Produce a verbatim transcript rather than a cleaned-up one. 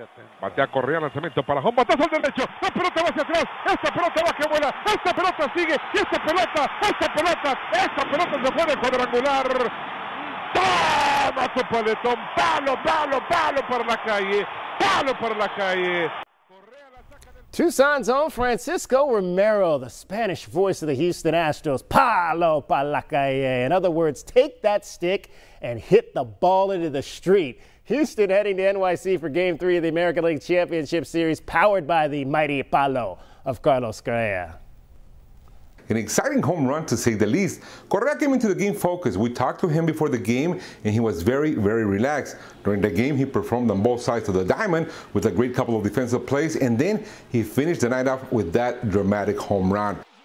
Batea Correa, lanzamiento para home, batazo al derecho, la pelota va hacia atrás, esta pelota va que vuela, esta pelota sigue, y esta pelota, esta pelota, esta pelota se fue de cuadrangular. Toma tu paletón, palo, palo, palo para la calle, palo para la calle. Tucson's own Francisco Romero, the Spanish voice of the Houston Astros, palo pa la calle. In other words, take that stick and hit the ball into the street. Houston heading to N Y C for Game three of the American League Championship Series, powered by the mighty palo of Carlos Correa. An exciting home run, to say the least. Correa came into the game focused. We talked to him before the game, and he was very, very relaxed. During the game, he performed on both sides of the diamond with a great couple of defensive plays, and then he finished the night off with that dramatic home run.